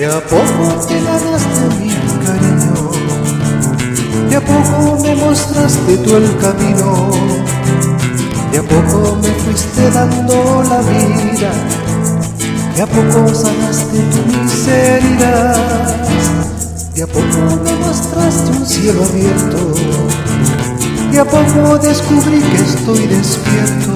a poco te ganaste mi cariño, de a poco me mostraste tú el camino, de a poco me fuiste dando la vida, de a poco sanaste tu miseria, de a poco me mostraste un cielo abierto, de a poco descubrí que estoy despierto,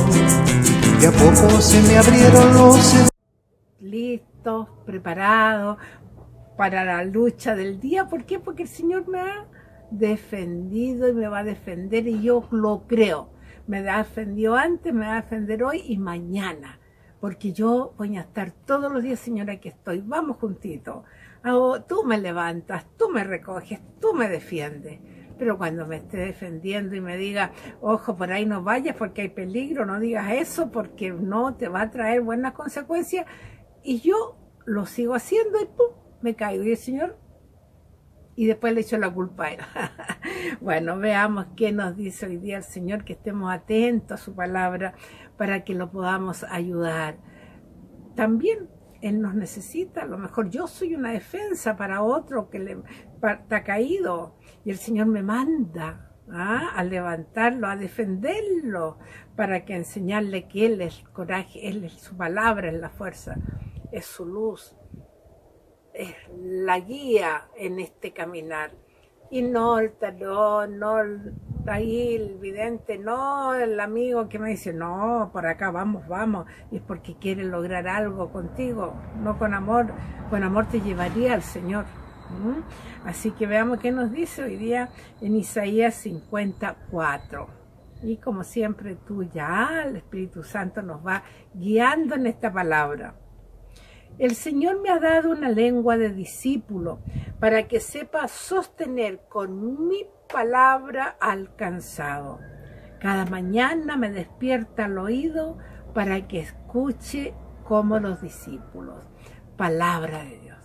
de a poco se me abrieron los... Listos, preparados para la lucha del día. ¿Por qué? Porque el Señor me ha defendido y me va a defender, y yo lo creo. Me ha defendido antes, me va a defender hoy y mañana, porque yo voy a estar todos los días, Señor, aquí estoy, vamos juntitos. Tú me levantas, tú me recoges, tú me defiendes. Pero cuando me esté defendiendo y me diga, ojo, por ahí no vayas porque hay peligro, no digas eso porque no te va a traer buenas consecuencias, y yo lo sigo haciendo y pum, me caigo. Y el Señor, y después le echo la culpa a él. Bueno, veamos qué nos dice hoy día el Señor, que estemos atentos a su palabra para que lo podamos ayudar. También Él nos necesita. A lo mejor yo soy una defensa para otro que está caído, y el Señor me manda a levantarlo, a defenderlo, para que enseñarle que Él es el coraje, Él es su palabra, es la fuerza, es su luz, es la guía en este caminar. Y no el talón, no ahí el vidente, no el amigo que me dice, no, por acá vamos, vamos, y es porque quiere lograr algo contigo, no con amor te llevaría al Señor. Así que veamos qué nos dice hoy día en Isaías 54. Y como siempre tú ya, el Espíritu Santo nos va guiando en esta palabra. El Señor me ha dado una lengua de discípulo para que sepa sostener con mi palabra al cansado. Cada mañana me despierta el oído para que escuche como los discípulos. Palabra de Dios.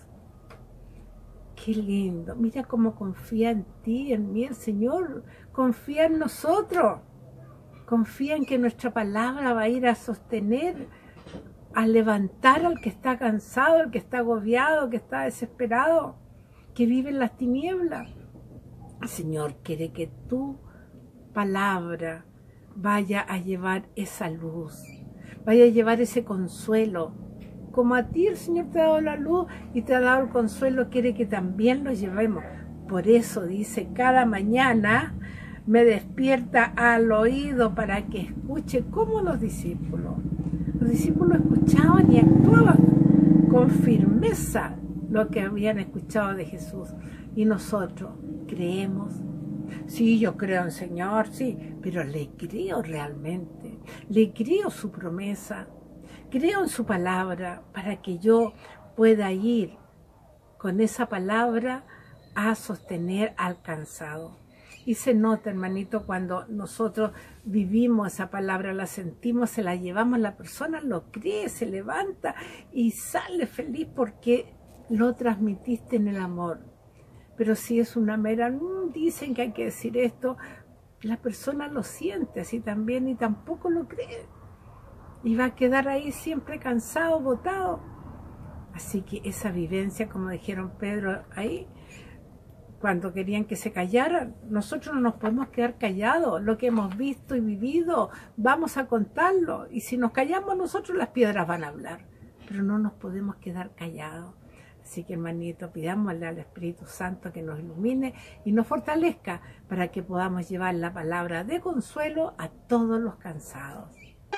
Qué lindo. Mira cómo confía en ti, en mí el Señor. Confía en nosotros. Confía en que nuestra palabra va a ir a sostener, a levantar al que está cansado, al que está agobiado, que está desesperado, que vive en las tinieblas. El Señor quiere que tu palabra vaya a llevar esa luz, vaya a llevar ese consuelo. Como a ti el Señor te ha dado la luz y te ha dado el consuelo, quiere que también lo llevemos. Por eso dice, cada mañana me despierta al oído para que escuche como los discípulos. Los discípulos escuchaban y actuaban con firmeza lo que habían escuchado de Jesús. Y nosotros creemos. Sí, yo creo en el Señor, sí, pero le creo realmente. Le creo su promesa. Creo en su palabra para que yo pueda ir con esa palabra a sostener al cansado. Y se nota, hermanito, cuando nosotros vivimos esa palabra, la sentimos, se la llevamos, la persona lo cree, se levanta y sale feliz porque lo transmitiste en el amor. Pero si es una mera, dicen que hay que decir esto, la persona lo siente así también y tampoco lo cree. Y va a quedar ahí siempre cansado, botado. Así que esa vivencia, como dijeron Pedro ahí, cuando querían que se callaran, nosotros no nos podemos quedar callados. Lo que hemos visto y vivido, vamos a contarlo. Y si nos callamos nosotros, las piedras van a hablar. Pero no nos podemos quedar callados. Así que, hermanito, pidámosle al Espíritu Santo que nos ilumine y nos fortalezca para que podamos llevar la palabra de consuelo a todos los cansados.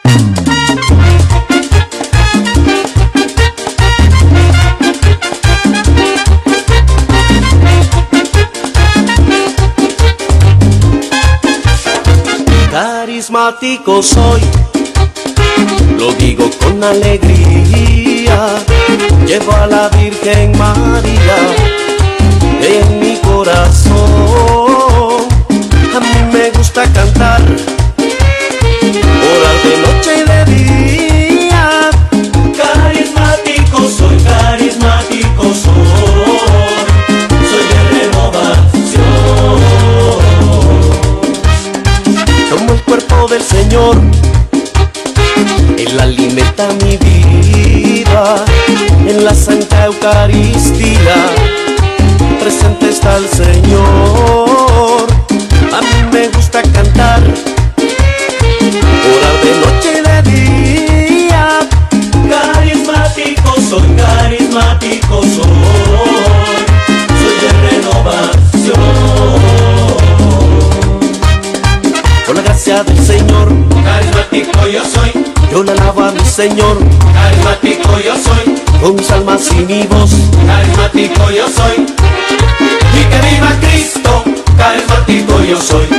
Carismático soy, lo digo con alegría, llevo a la Virgen María en mi corazón. A mí me gusta cantar, orar de noche y de día. Carismático soy, soy de renovación. Como el cuerpo del Señor, Él alimenta mi vida en la santa la Eucaristía, presente está el Señor. A mí me gusta cantar, orar de noche y de día. Carismático soy, carismático soy de renovación. Por la gracia del Señor, Carismático yo soy, yo le alabo a mi Señor, carismático yo soy, con mis almas y mi voz. carismático yo soy. Y que viva Cristo, carismático yo soy.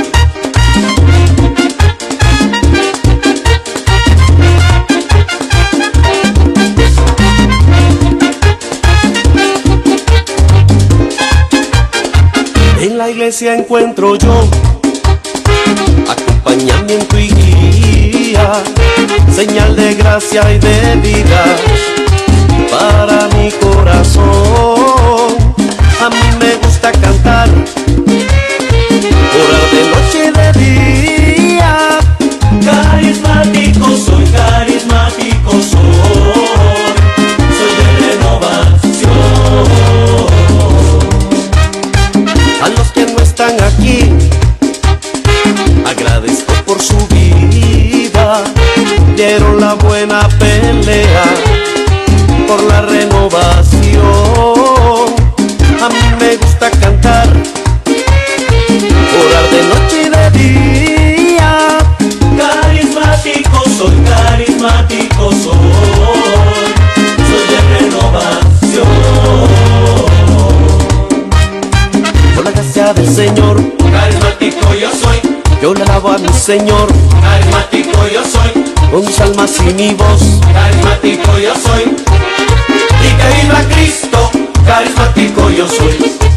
En la iglesia encuentro yo acompañamiento y guía, señal de gracia y de vida para mi corazón. A mí me gusta cantar, orar de noche y de día. Carismático soy, carismático soy de renovación. A los que no están aquí, agradezco por su vida, dieron la buena pelea por la renovación. A mí me gusta cantar, orar de noche y de día. Carismático soy, soy de renovación. Por la gracia del Señor, Carismático yo soy, yo le alabo a mi Señor, carismático yo soy, con mis almas y mi voz. carismático yo soy. Y que viva Cristo, carismático yo soy.